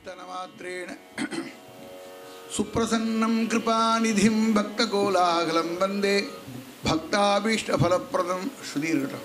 कीर्तनमात्रेण सुप्रसन्नं कृपानिधिं भक्तकोलाहलं वन्दे भक्ताभीष्टफलप्रदं श्रुतिर्घटम्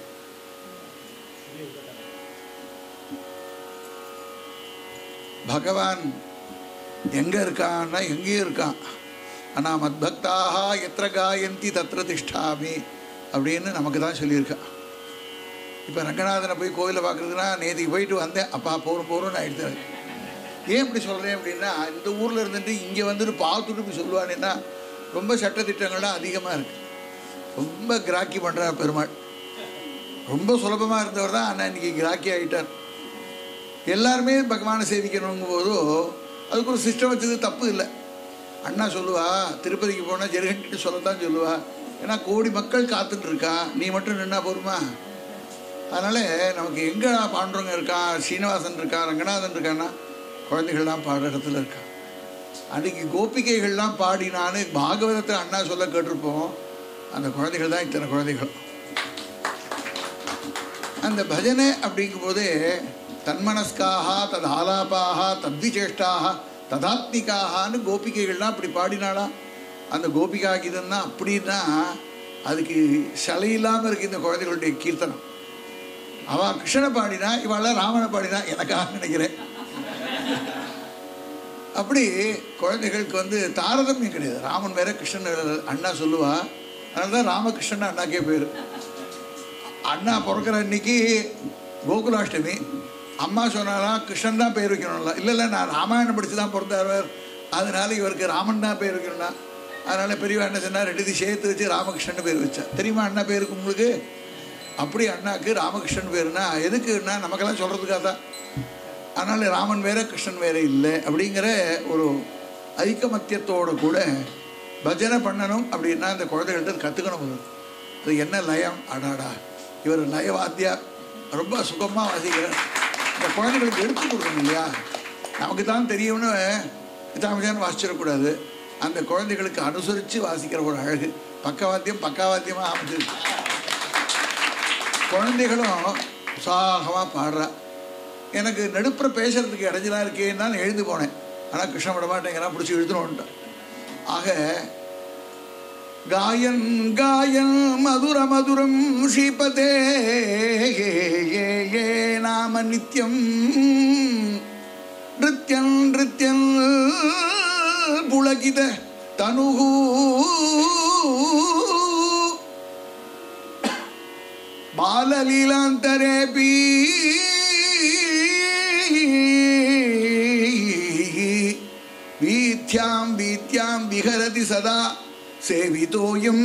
भगवान எங்க இருக்கான்னா எங்கே இருக்கான். ஆனால் மத்பக்தாக எத்திர காயந்தி தத்திர திஷ்டாமி அப்படின்னு நமக்கு தான் சொல்லியிருக்கான். இப்போ ரங்கநாதனை போய் கோயிலை பார்க்குறதுனா நேற்றுக்கு போயிட்டு வந்தேன், அப்பா போகிறோன்னு ஆகிடுது. ஏன் இப்படி சொல்கிறேன் அப்படின்னா, இந்த ஊரில் இருந்துட்டு இங்கே வந்துட்டு பார்த்துட்டு இப்படி சொல்லுவானேன்னா ரொம்ப சட்டத்திட்டங்கள்லாம் அதிகமாக இருக்குது. ரொம்ப கிராக்கி பண்ணுறார் பெருமாள். ரொம்ப சுலபமாக இருந்தவர் தான் ஆனால் இன்றைக்கி கிராக்கி ஆகிட்டார். எல்லாருமே பகவானை சேவிக்கணுங்கும் போதோ அதுக்கு ஒரு சிஸ்டம் வச்சது தப்பு இல்லை. அண்ணா சொல்லுவா, திருப்பதிக்கு போனால் ஜெருகண்டிட்டு சொல்லத்தான் சொல்லுவா. ஏன்னா கோடி மக்கள் காத்துட்ருக்கா, நீ மட்டும் நின்னா போருமா? அதனால் நமக்கு எங்கே பாண்டுறவங்க இருக்கான், ஸ்ரீனிவாசன் இருக்கான், ரங்கநாதன் இருக்கான்னா குழந்தைகள்லாம் பாடுற இடத்துல இருக்கா. அன்றைக்கி கோபிகைகள்லாம் பாடினான்னு பாகவதத்தை அண்ணா சொல்ல கேட்டிருப்போம். அந்த குழந்தைகள் தான் இத்தனை குழந்தைகள். அந்த பஜனை அப்படிங்கும்போதே தன்மனஸ்காக தது ஆலாபாக தத்விசேஷ்டாக ததாத்மிகான்னு கோபிகைகள்லாம் அப்படி பாடினாளா. அந்த கோபிகா கீதம்னா அப்படின்னா அதுக்கு சலை இல்லாமல் இருக்குது இந்த குழந்தைகளுடைய கீர்த்தனம். அவள் கிருஷ்ணனை பாடினா, இவாளெல்லாம் ராமனை பாடினா எனக்காக நினைக்கிறேன். அப்படி குழந்தைகளுக்கு வந்து தாரதமியம் கிடையாது. ராமன் வேற கிருஷ்ணன் வேற. அண்ணா சொல்லுவா, அதனால தான் ராமகிருஷ்ணன் அண்ணாக்கே பேர். அண்ணா பிறக்கிற அன்னைக்கு கோகுலாஷ்டமி. அம்மா சொன்னாலாம் கிருஷ்ணன் தான் பேர் வைக்கணும்ல. இல்லை நான் ராமாயணம் படித்து தான் பிறந்தார், அதனால இவருக்கு ராமன் தான் பேர் வைக்கணும்னா. அதனால் பெரியவா என்ன சொன்னால் ரெண்டு சேர்த்து வச்சு ராமகிருஷ்ணன் பேர் வச்சா. தெரியுமா அண்ணா பேருக்கு உங்களுக்கு? அப்படி அண்ணாக்கு ராமகிருஷ்ணன் பேருனா எதுக்குன்னா நமக்கெல்லாம் சொல்கிறதுக்காக தான். அதனால் ராமன் வேற கிருஷ்ணன் வேற இல்லை அப்படிங்கிற ஒரு ஐக்கமத்தியத்தோடு கூட பஜனை பண்ணணும் அப்படின்னா இந்த குழந்தைகள்கிட்ட கற்றுக்கணும். அது என்ன லயம், அடாடா இவர் லயவாத்தியா ரொம்ப சுகமாக வாசிக்கிறார். இந்த குழந்தைகளுக்கு எடுத்து கொடுக்கணும் இல்லையா? நமக்கு தான் தெரியும்னு தாமதியான்னு வாசிச்சிடக்கூடாது. அந்த குழந்தைகளுக்கு அனுசரித்து வாசிக்கிற ஒரு அழகு பக்கவாத்தியமாக அமைச்சிருக்கு. குழந்தைகளும் உற்சாகமாக பாடுறா. எனக்கு நடுப்புற பேசுறதுக்கு இடைஞ்சலாக இருக்கேன்னு தான் எழுந்து போனேன். ஆனால் கிருஷ்ணன் விட மாட்டேங்கிறான், பிடிச்சி எழுதுனோன்ட்டான். ஆக காயன் காயன் மதுர மதுரம் ஸ்ரீபதே ஏ நாம நித்யம் நிருத்யன் நிருத்யன் புலகித தனுஹு பாலலீலாந்தரேபி வீத்யாம் வீத்யாம் விஹரதி சதா சேவிதோயம்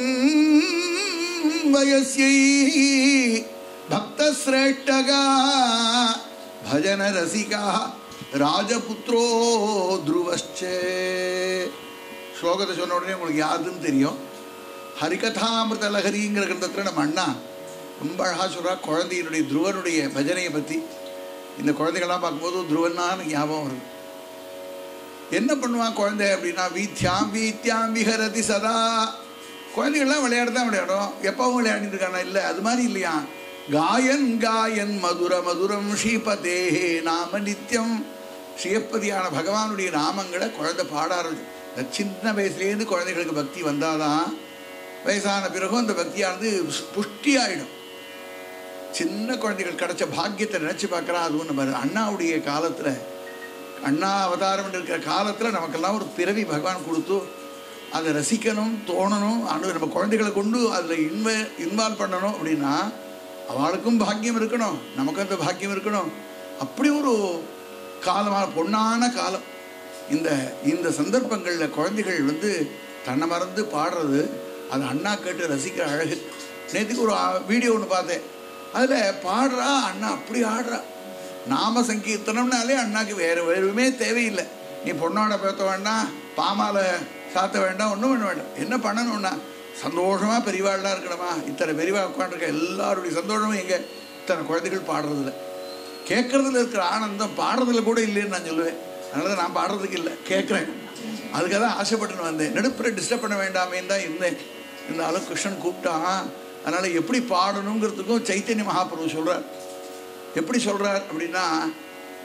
வயஸ்யை பக்தஸ்ரேஷ்டகா பஜன ரசிகா ராஜபுத்ரோ துருவச்சே. ஸ்லோகத்தை சொன்ன உடனே உங்களுக்கு யாருன்னு தெரியும். ஹரிகதாமிருத லஹரிங்கிற கிரந்தத்தில் நம்ம அண்ணா ரொம்ப அழகாக சொல்கிறா குழந்தையினுடைய துருவனுடைய பஜனையை பற்றி. இந்த குழந்தைகள்லாம் பார்க்கும்போது துருவன்னான்னு ஞாபகம் வருது. என்ன பண்ணுவான் குழந்தை அப்படின்னா, வீத்யாம் வீத்யாம் விஹரதி சதா. குழந்தைகள்லாம் விளையாடுதான் விளையாடும், எப்பவும் விளையாடிட்டு இருக்கானா? இல்லை, அது மாதிரி இல்லையா. காயன் காயன் மதுர மதுரம் ஸ்ரீபதே நாம நித்தியம். ஸ்ரீயப்பதியான பகவானுடைய நாமங்களை குழந்தை பாட ஆரம்பிச்சு. சின்ன வயசுலேருந்து குழந்தைகளுக்கு பக்தி வந்தாதான் வயசான பிறகும் அந்த பக்தியானது புஷ்டியாயிடும். சின்ன குழந்தைகள் கிடைச்ச பாக்கியத்தை நினச்சி பார்க்குறான். அதுவும் நம்ம அண்ணாவுடைய காலத்தில், அண்ணா அவதாரம் இருக்கிற காலத்தில் நமக்கெல்லாம் ஒரு பிறவி பகவான் கொடுத்து அதை ரசிக்கணும் தோணணும். நம்ம குழந்தைகளை கொண்டு அதில் இன்வால்வ் பண்ணணும் அப்படின்னா அவளுக்கும் பாக்கியம் இருக்கணும், நமக்கும் அந்த பாக்கியம் இருக்கணும். அப்படி ஒரு காலமான பொன்னான காலம். இந்த சந்தர்ப்பங்களில் குழந்தைகள் வந்து தன்னை மறந்து பாடுறது, அது அண்ணா கேட்டு ரசிக்கிற அழகு. நேற்றுக்கு ஒரு வீடியோ ஒன்று பார்த்தேன். அதில் பாடுறா அண்ணா, அப்படி ஆடுறா. நாம சங்கீர்த்தனம்னாலே அண்ணாக்கு வேறுமே தேவையில்லை. நீ பொண்ணோட பேச வேண்டாம், பாமாலை சாத்த வேண்டாம், ஒன்றும் பண்ண வேண்டாம். என்ன பண்ணணும்னா சந்தோஷமாக பெரியவாள்லாம் இருக்கணுமா. இத்தனை பெரியவா உட்காந்துருக்க எல்லாருடைய சந்தோஷமும் எங்கே இத்தனை குழந்தைகள் பாடுறதில்ல. கேட்குறதுல இருக்கிற ஆனந்தம் பாடுறதுல கூட இல்லைன்னு நான் சொல்லுவேன். அதனால தான் நான் பாடுறதுக்கு இல்லை, கேட்குறேன். அதுக்காக தான் ஆசைப்பட்டுன்னு வந்தேன். நடுப்புற டிஸ்டர்ப் பண்ண வேண்டாமேன்னு தான் இருந்தேன். இருந்தாலும் கிருஷ்ணன் கூப்பிட்டான். அதனால் எப்படி பாடணுங்கிறதுக்கும் சைத்தன்ய மகாபிரபு சொல்கிறார். எப்படி சொல்கிறார் அப்படின்னா,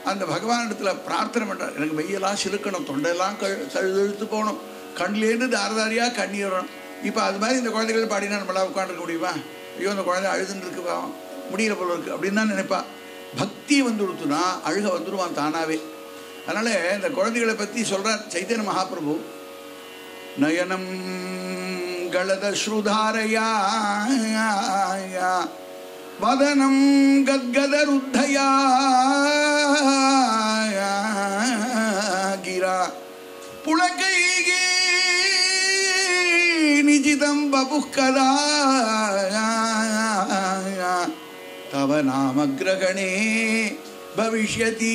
அந்த பகவானிடத்தில் பிரார்த்தனை பண்ணுறார். எனக்கு மெய்யெல்லாம் சிலுக்கணும், தொண்டையெல்லாம் கழுத்து போகணும், கண்ணிலேருந்து தாரதாரியாக கண்ணீர் வரணும். இப்போ அது மாதிரி இந்த குழந்தைகள் பாடினா நம்மளால் உட்காந்துருக்க முடியுமா? ஐயோ அந்த குழந்தை அழுதுன்னு இருக்கு, முடியல போல இருக்குது அப்படின்னு தான் நினைப்பா. பக்தி வந்து கொடுத்துனா அழுக வந்துடுவான் தானாகவே. அதனால் இந்த குழந்தைகளை பற்றி சொல்கிறார் சைத்தன்ய மகாபிரபு. நயனம் கலத ஸ்ருதாரயா வதனம் கத்கதருத்தயா கிரா புலகைகி நிஜிதம் பபுக்கதா தவ நாம கிரகணே பவிஷ்யதி.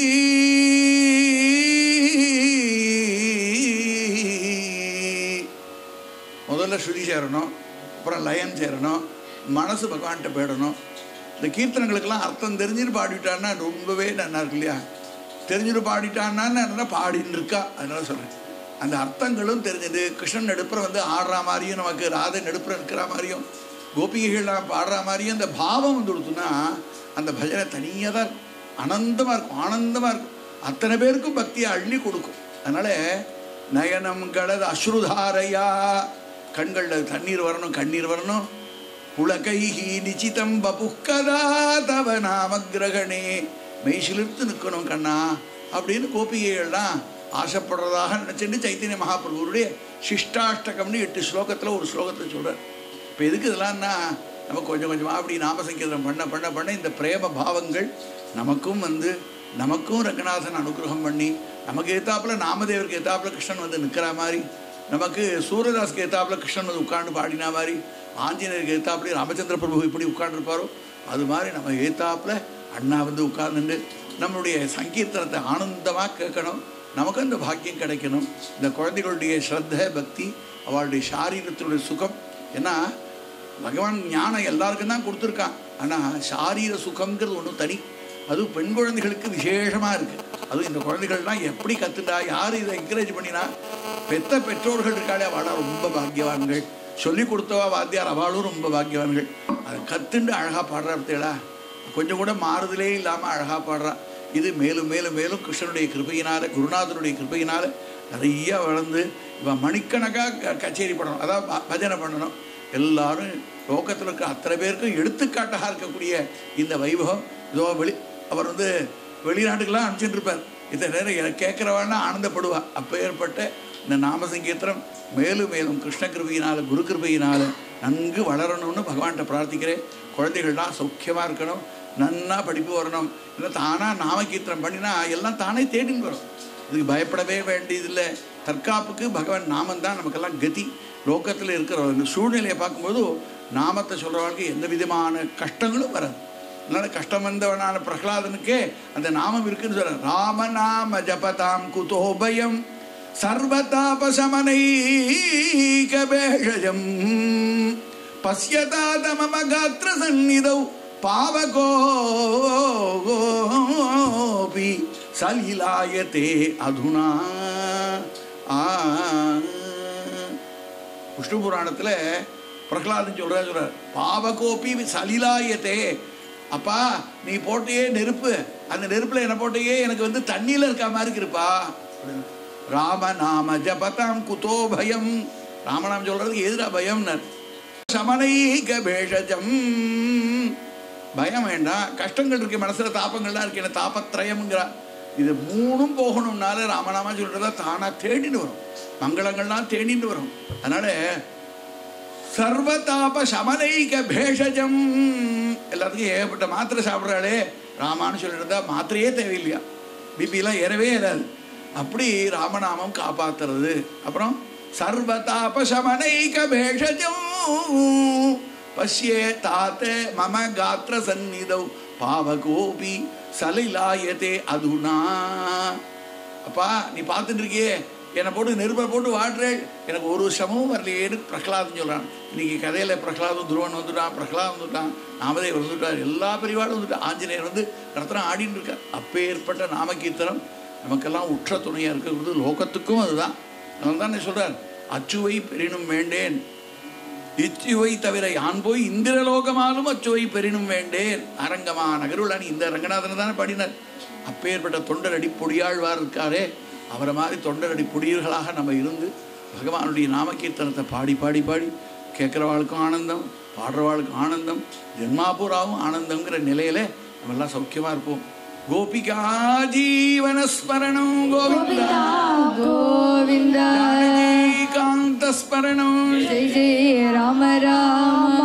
முதல்ல ஸ்ருதி சேரணும், அப்புறம் லயம் சேரணும், மனசு பகவான்கிட்ட போயிடணும். இந்த கீர்த்தனங்களுக்கெல்லாம் அர்த்தம் தெரிஞ்சுட்டு பாடிவிட்டான்னா ரொம்பவே நல்லா இருக்கு இல்லையா? தெரிஞ்சுட்டு பாடிட்டான்னா பாடின்னு இருக்கா. அதனால சொல்கிறேன், அந்த அர்த்தங்களும் தெரிஞ்சது. கிருஷ்ணன் நடுப்புற வந்து ஆடுற மாதிரியும், நமக்கு ராதை நடுப்புற இருக்கிற மாதிரியும், கோபிகைகள்லாம் பாடுற மாதிரியும் அந்த பாவம் வந்து கொடுத்துன்னா அந்த பஜனை தனியாக தான் இருக்கும், ஆனந்தமாக இருக்கும், ஆனந்தமாக இருக்கும். அத்தனை பேருக்கும் பக்தியை அள்ளி கொடுக்கும். அதனால் நயனம் கலது அஸ்ருதாரையா, கண்களில் தண்ணீர் வரணும், கண்ணீர் வரணும். புலகைஹி நிச்சிதம் பபுக்கதா தவ நாம கிரகணே, மெய் சிலிர்த்து நிற்கணும் கண்ணா அப்படின்னு கோபிகைகள்லாம் ஆசைப்படுறதாக நினச்சிட்டு சைத்தன்ய மகாபிரபுடைய சிஷ்டாஷ்டகம்னு 8 ஸ்லோகத்தில் ஒரு ஸ்லோகத்தில் சொல்கிறார். இப்போ எதுக்கு இதெல்லாம்னா, நம்ம கொஞ்சம் கொஞ்சமாக அப்படி நாம சங்கீதம் பண்ண பண்ண பண்ண இந்த பிரேம பாவங்கள் நமக்கும் வந்து நமக்கும் ரங்கநாதன் அனுகிரகம் பண்ணி, நமக்கு ஏத்தாப்பில் நாமதேவருக்கு ஏத்தாப்பில் கிருஷ்ணன் வந்து நிற்கிற மாதிரி, நமக்கு சூரதாஸ்க்கு ஏத்தாப்பில் கிருஷ்ணன் வந்து உட்காந்து பாடினா மாதிரி, ஆஞ்சநேயருக்கு ஏத்தாப்புல ராமச்சந்திர பிரபு இப்படி உட்காந்துருப்பாரோ அது மாதிரி நம்ம ஏத்தாப்பில் அண்ணா வந்து உட்கார்ந்துட்டு நம்மளுடைய சங்கீர்த்தனத்தை ஆனந்தமாக கேட்கணும். நமக்கு அந்த பாக்கியம் கிடைக்கணும். இந்த குழந்தைகளுடைய ஸ்ரத்த பக்தி, அவளுடைய சாரீரத்தினுடைய சுகம். ஏன்னா பகவான் ஞானம் எல்லாருக்கும் தான் கொடுத்துருக்கான். ஆனால் சாரீர சுகங்கிறது ஒன்றும் தனி. அதுவும் பெண் குழந்தைகளுக்கு விசேஷமாக இருக்குது. அதுவும் இந்த குழந்தைகள்லாம் எப்படி கற்றுண்டா, யார் இதை என்கரேஜ் பண்ணினா, பெற்றோர்கள் இருக்காளே அவளாம் ரொம்ப பாக்கியவான்கள், சொல்லிக் கொடுத்தவா வாத்தியார் அவளும் ரொம்ப பாக்கியவான்கள். அதை கற்றுண்டு அழகாக பாடுறா பார்த்தீங்களா, கொஞ்சம் கூட மாறுதலே இல்லாமல் அழகாக பாடுறா. இது மேலும் மேலும் மேலும் கிருஷ்ணனுடைய கிருபையினால், குருநாதனுடைய கிருபையினால் நிறைய வளர்ந்து இவன் மணிக்கணக்காக கச்சேரி பண்ணணும், அதாவது பஜனை பண்ணணும். எல்லாரும் லோகத்தில் இருக்கிற அத்தனை பேருக்கும் எடுத்துக்காட்டாக இருக்கக்கூடிய இந்த வைபவம். இதோ அவர் வந்து வெளிநாட்டுக்கெல்லாம் அனுப்பிச்சுட்டு இருப்பார். இத்தனை நேரம் கேட்குறவான்னா ஆனந்தப்படுவா. அப்போ ஏற்பட்ட இந்த நாம சங்கீர்த்தனம் மேலும் மேலும் கிருஷ்ண கிருபையினால், குரு கிருபையினால் நன்கு வளரணும்னு பகவான்கிட்ட பிரார்த்திக்கிறேன். குழந்தைகள்லாம் சௌக்கியமாக இருக்கணும், நன்னா படிப்பு வரணும். இல்லை தானாக நாம கீர்த்தனம் பண்ணினா எல்லாம் தானே தேடின்னு வரும். இதுக்கு பயப்படவே வேண்டியதில்லை. தற்காப்புக்கு பகவான் நாமந்தான் நமக்கெல்லாம் கதி. லோகத்தில் இருக்கிற சூழ்நிலையை பார்க்கும்போது நாமத்தை சொல்கிறவர்களுக்கு எந்த விதமான கஷ்டங்களும் வராது. அதனால் கஷ்டம் வந்தவனான பிரகலாதனுக்கே அந்த நாமம் இருக்குன்னு சொல்ற. ராம நாம ஜபதாம் குதோபயம் சர்வதாபசமனைகபேஷஜம் பஸ்யதாதமம காத்ர சந்நிதௌ பாவகோபி சலீலாயதே அதுனா. விஷ்ணு புராணத்தில் பிரகலாதன் சொல்கிறார், பாவகோபி சலீலாயதே. அப்பா நீ போட்டையே நெருப்பு, அந்த நெருப்பில் என்ன போட்டையே எனக்கு வந்து தண்ணியில் இருக்க மாதிரி இருப்பா. ராம நாம ஜபதாம் குதோ பயம். ராமநாமம் சொல்றதுக்கு எதிரா பயம்னர். சமனைக பேஷஜம், பயம் வேண்டாம். கஷ்டங்கள் இருக்கு, மனசுல தாபங்கள்லாம் இருக்கு, என்ன தாபத்ரயம்ங்கிறா. இது மூணும் போகணும்னால ராமநாமா சொல்றதா தானா தேடின்னு வரும், மங்களங்கள்லாம் தேடின்னு வரும். அதனால சர்வதாப சமனைக பேஷஜம். எல்லாத்துக்கும் ஏகப்பட்ட மாத்திரை சாப்பிட்றாளே ராமான்னு சொல்லிட்டு மாத்திரையே தேவையில்லையா, பிபிலாம் ஏறவே ஏறாது. அப்படி ராமநாமம் காப்பாத்துறது. அப்புறம் சர்வதாப சமனைக பேஷஜம் பஷ்யே தாத்தே மம காத்ர சந்நிதௌ பாவகோபி சலிலாயதே அதுனா. அப்பா நீ பார்த்துட்டு இருக்கியே, என்னை போட்டு நெருப்பை போட்டு வாடுறேன், எனக்கு ஒரு சமமும் வரலையேன்னு பிரகலாதன் சொல்கிறான். இன்றைக்கி கதையில் பிரகலாதன் துருவன் வந்துட்டான், பிரகலாதன் வந்துட்டான், நாமதேவர் வந்துட்டார், எல்லா பரிவாரும் வந்துட்டான், ஆஞ்சநேயர் வந்து ரத்னம் ஆடின்னு இருக்கார். அப்போ ஏற்பட்ட நாமகீர்த்தனம் நமக்கெல்லாம் உற்ற துணையாக இருக்கிறது. லோகத்துக்கும் அதுதான். அதனால தான் சொல்கிறார், அச்சுவை பெரினும் வேண்டேன், இச்சுவை தவிர யான் போய் இந்திரலோகமாலும் அச்சுவை பெரினும் வேண்டேன். அரங்கமா நகருளானி இந்த ரங்கநாதனை தானே பாடினார். அப்பேற்பட்ட தொண்டரடி பொடியாழ்வார் இருக்காரே, அவரை மாதிரி தொண்டரடி பொடியர்களாக நம்ம இருந்து பகவானுடைய நாமகீர்த்தனத்தை பாடி பாடி பாடி கேட்குறவாளுக்கும் ஆனந்தம், பாடுறவாளுக்கும் ஆனந்தம், ஜென்மாபூராவும் ஆனந்தங்கிற நிலையில நம்ம எல்லாம் சௌக்கியமாக இருப்போம். கோபிகா ஜீவனஸ்மரணம் கோவிந்தா கோவிந்தா காந்த ஸ்மரணம் ஜெய ஜெய ராம ராம